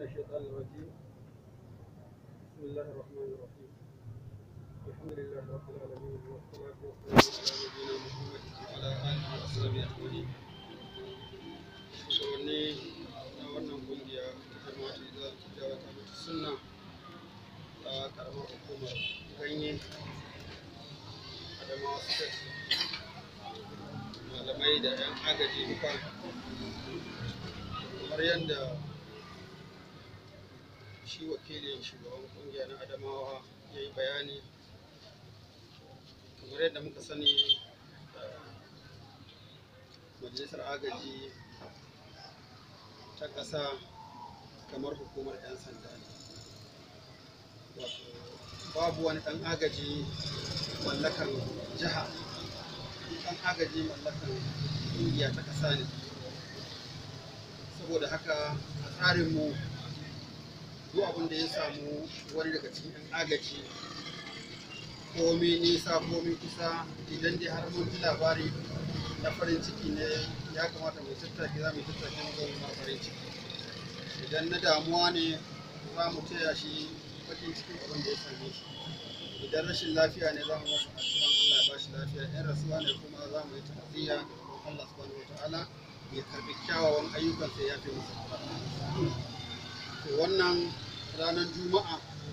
الشيطان الرجيم. بسم الله الرحمن الرحيم. الحمد لله رب العالمين والصلاة والسلام على نبينا محمد وعلى آله وصحبه أجمعين. shugabanni na wannan kungiya ta jama'a da kyakkyawa ta mutu sunna ta karamar hukumar ganye adamawa state, malamai da 'yan agaji duka, kamar yadda shi wakilin shugaban kungiya na adamawa ya yi bayani. Kamar yadda muka sani, majalisar agaji ta ƙasa kamar hukumar 'yan sanda ne. Wato babu wani ɗan agaji mallakan jiha, ɗan agaji mallakan ƙungiya ta ƙasa ne. Saboda haka a tsarinmu duk abin da ya samu wani daga cikin 'yan agaji, komi nisa komi kusa, idan dai har mun ji labari na farin ciki ne, ya kamata mu tattake, za mu tattake mu zama na farin ciki. Idan na damuwa ne, za mu taya shi bakin cikin abin da ya same shi. Idan rashin lafiya ne, za mu masa addu'an Allah ya ba shi lafiya. In rasuwa ne kuma za mu yi ta'aziyya da Allah subhanahu wataala ya karbi kyawawan ayyukansa, ya fi masa. To wannan ranar Juma'a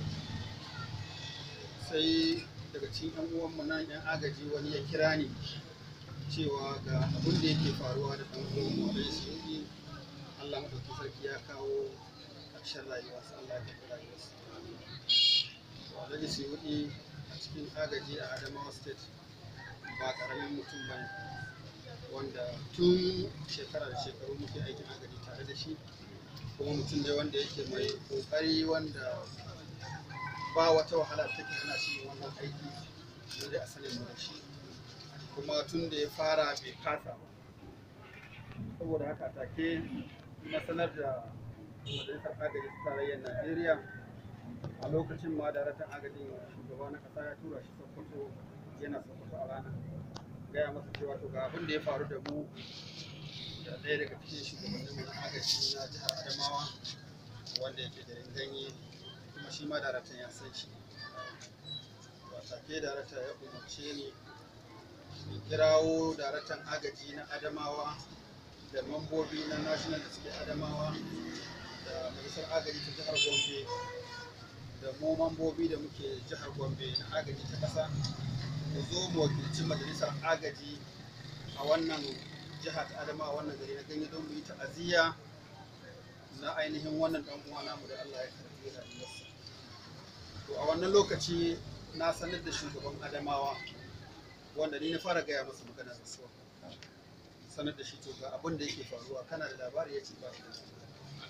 sai daga cikin 'yan uwanmu nan 'yan agaji wani ya kira ni cewa ga abin da yake faruwa da ɗan uwanmu da Suyudi. Allah maɗauki sarki ya kawo ƙarshen rayuwarsa, Allah ya karɓi rayuwarsa. Alhaji Suyudi a cikin agaji a Adamawa State ba ƙaramin mutum ba ne, wanda tun shekara da shekaru muke aikin agaji tare da shi, kuma mutum ne wanda yake mai ƙoƙari, wanda ba wata wahala take hana shi wannan aiki, dole a sanin mu da shi. Kuma tun da ya fara bai kasa ba. Saboda haka take na sanar da majalisar agaji ta tarayyar Najeriya. A lokacin ma daraktan agajin shugaba na kasa ya tura shi Sokoto, yana Sokoto a rana, gaya masa cewa to ga abin da ya faru da mu da ɗaya daga cikin shugabanninmu na agaji na jihar Adamawa, wanda yake da Ganye, kuma shi ma daraktan ya san shi. Take darakta ya umarce ni in kirawo daraktan agaji na Adamawa da mambobi na national da suke Adamawa da majalisar agaji ta jihar Gombe da mu mambobi da muke jihar Gombe na agaji ta ƙasa, mu zo mu wakilci majalisar agaji a wannan jiha ta Adamawa, wannan gari na Ganye, don mu yi ta'aziyya na ainihin wannan ɗan uwa namu da Allah ya karɓi rayuwarsa. To a wannan lokaci na sanar da shugaban Adamawa, wanda ni na fara gaya masa maganar rasuwa, sanar da shi to ga abin da yake faruwa, kana da labari? Ya ce ba shi da labari.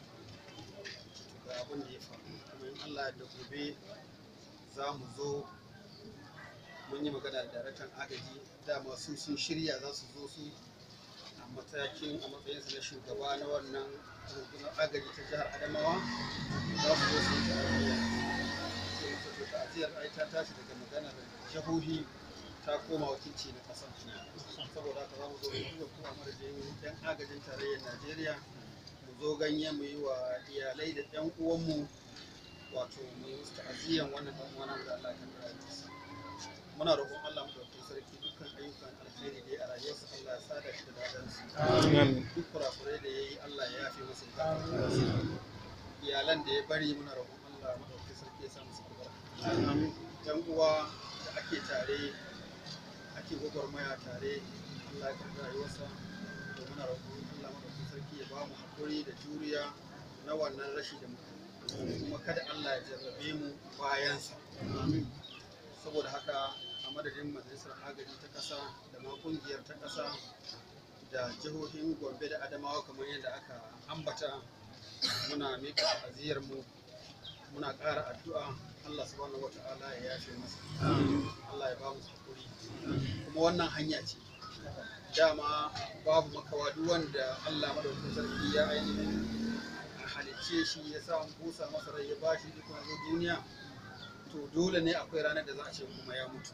Ga abin da ya faru, kuma in Allah da gobe za mu zo. Mun yi magana da daraktan agaji, dama su sun shirya za su zo su a matsayinsa na shugaba na wannan rundunar agaji ta jihar Adamawa, za su zo su yi ta'aziyya. Sai ta'aziyyar ai ta tashi daga maganar jihohi ta koma wakilci na ƙasa. Saboda haka za mu zo mu kuma madadin 'yan agajin tarayyar Najeriya, mu zo Ganye mu yi wa iyalai da 'yan uwanmu, wato mu yi musu ta'aziyyan wannan ɗan uwa namu da Allah ya karɓi rayuwarsa. Muna roƙon Allah madaukakin sarki dukkan ayyukan alheri da ya a rayuwarsa, Allah ya sada shi da ladansu. Amin. Duk kurakurai da ya yi, Allah ya yafe masa da iyalan da ya bari, muna roƙon Allah madaukakin sarki ya sa musu albarka. Amin. 'Yan uwa da ake tare, ake gwagwarmaya tare, Allah ya karɓi rayuwarsa, to muna roƙon Allah madaukakin sarki ya ba mu haƙuri da juriya na wannan rashi da muka yi, kuma kada Allah ya jarrabe mu bayansa. Amin. Saboda haka a madadin majalisar agaji ta ƙasa da ma ƙungiyar ta ƙasa da jihohin Gombe da Adamawa kamar yadda aka ambata, muna miƙa ta'aziyar mu, muna ƙara addu'a Allah subhanahu wata'ala ya yafe masa, Allah ya ba mu hakuri. Kuma wannan hanya ce, dama babu makawa, duk wanda Allah madaukakin sarki ya ainihin halicce shi, ya sa busa masa rai, ya ba shi ikon zo duniya, to dole ne akwai ranar da za a ce kuma ya mutu.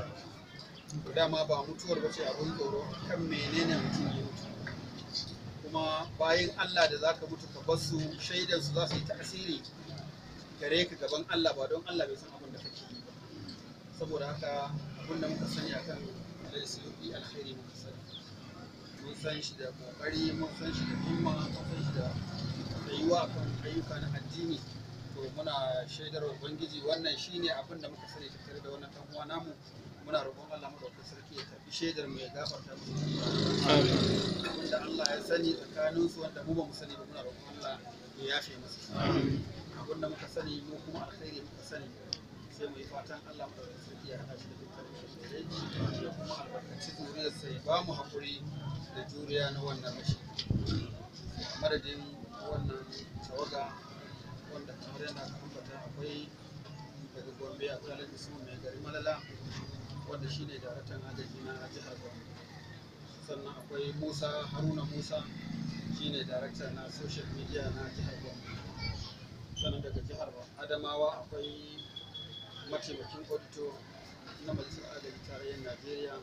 To dama ba mutuwar ba ce abin tsoro, kan menene mutum ya mutu. kuma bayan Allah da zaka mutu ka bar su shaidan su za su yi tasiri gare ka gaban Allah ba don Allah bai san abin da kake yi ba. Saboda haka abin da muka sani akan Suyudi alkhairi muka sani. Mun san shi da kokari, mun san shi da himma, mun san shi da tsayuwa kan ayyuka na addini. To muna shaidar Ubangiji wannan shine abin da muka sani tattare da wannan dan uwa namu. Muna roƙon Allah madaukakin sarki ya tafi shaidar mu ya gafarta musu. Abin da Allah ya sani tsakanin su wanda mu ba mu sani ba muna roƙon Allah ya yafe musu. Abin da muka sani mu kuma alkhairi muka sani sai mu yi fatan Allah madaukakin sarki ya hada shi da dukkan alkhairai ya kuma albarkaci zuriyarsa ya ba mu haƙuri da juriya na wannan rashi. A madadin wannan tawaga wanda kamar yana ambata akwai daga Gombe akwai Salisu mai gari Malala wanda shine daraktan agaji na jihar Gombe. Sannan akwai Haruna Musa shine darakta na social media na jihar Gombe. Sannan daga jihar Adamawa akwai mataimakin auditor na majalisar agaji tarayyar Najeriya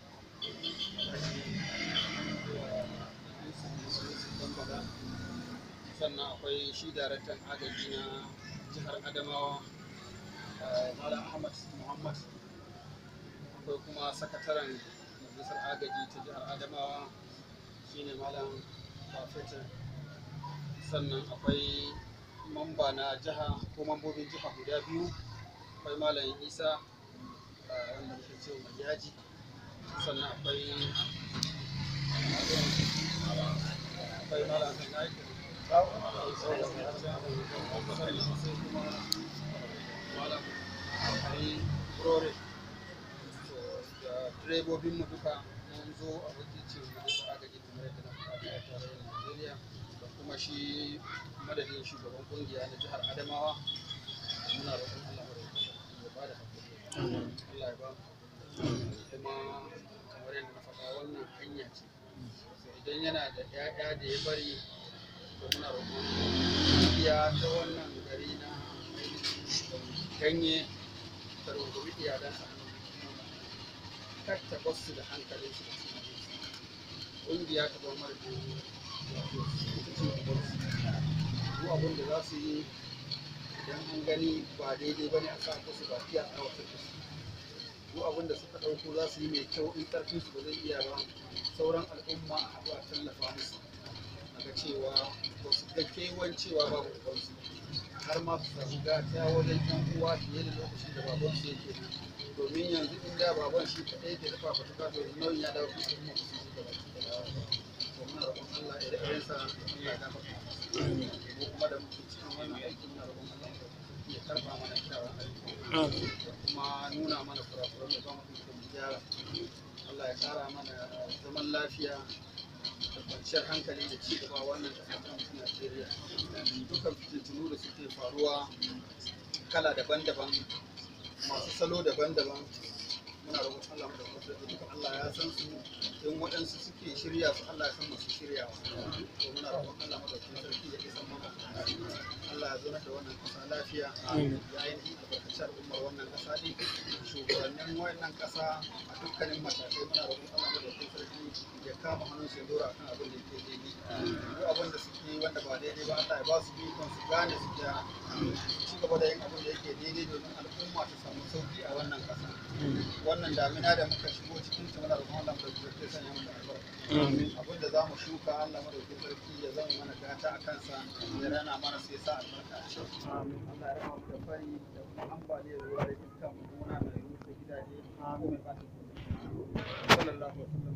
sannan akwai shi daraktan agaji na jihar Adamawa Malam Ahmad Muhammad, akwai kuma sakataren majalisar agaji ta jihar Adamawa shine Malam Bafetin. Sannan akwai mamba na jiha ko mambobin jiha guda biyu, akwai Malam Isa wanda muke cewa mai yaji. Sannan akwai Malam Ganye da direbobin mu duka mun zo a wakilcin majalisar agaji kamar yadda na faɗa a tarayyar Najeriya da kuma shi madadin shugaban kungiya na jihar Adamawa. Muna roƙon Allah ya ba da hakuri, Allah ya ba kuma kamar yadda na faɗa wannan hanya ce, idan yana da 'ya'ya da ya bari to muna roƙon kungiya ta wannan gari na Ganye ta rungumi iyalansa kar ta bar su da hankalin su da tunanin su. Kungiya ta bar mara da wato ita ce ta bar su duk abin da za su yi idan an gani ba daidai ba ne a sa musu baki a tsawatar da su. Duk abin da suka ɗauko za su yi mai kyau in ƙarfin su ba zai iya ba sauran al'umma a haɗu a tallafa musu a ga cewa ba su ga kewan cewa babu ubansu har ma su samu gata wajen yan uwa fiye da lokacin da babansu yake nan. Domin yanzu in da baban shi kaɗai ke dafa fatuka to nauyin ya dawo kuma al'umma su su gaba to muna roƙon Allah ya da irinsa Allah ya gafarta mu kuma da muke cikin wannan aikin muna roƙon Allah ya karɓa mana kyawun aiki da kuma nuna mana kurakuran da ba mu ikon gyara. Allah ya ƙara mana zaman lafiya da kwanciyar hankali da ci gaba wannan ƙasa ta Najeriya. Dukkan fitintunu da suke faruwa kala daban-daban masu salo daban-daban muna roƙon Allah da duka Allah ya san su in waɗansu suke shirya su Allah ya san masu shiryawa. To muna roƙon Allah madaukakin sarki ya isa mana Allah ya zauna da wannan ƙasa lafiya ya ainihin albarkaci al'ummar wannan ƙasa ɗin shugabannin wannan ƙasa a dukkanin matakai muna roƙon Allah madaukakin sarki ya kama hannun su ya dora kan abin da yake daidai duk abin da suke wanda ba daidai ba Allah ya ba su ikon su gane su gyara ci gaba da yin abin da yake daidai domin al'umma ta samu sauki a wannan ƙasa. Wannan damina da muka shigo cikin ta muna roƙon Allah madaukakin sarki ya sanya mana albarka. Abin da za mu shuka Allah madaukakin sarki ya zama mana gata a kansa ya rana mana sai sa albarka a ciki. Allah ya rama mu da fari da kuma ambaliyar ruwa da dukkan gona mai rufe gidaje ko mai ɓata sallallahu alaihi wa sallam.